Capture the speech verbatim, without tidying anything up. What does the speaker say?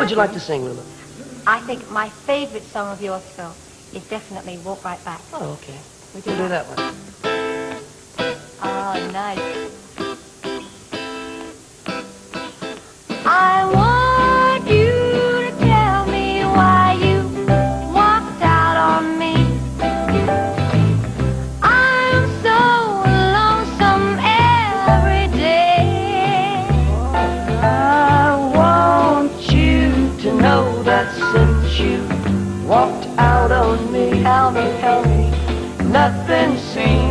would you like to sing, Lulu? I think my favourite song of yours, Phil, is definitely Walk Right Back. Oh, okay. We do We'll do that. that one. Oh, nice. I want you to tell me why you walked out on me. I'm so lonesome every day. I want you to know that since you walked out on me, Tell me, tell me. nothing seems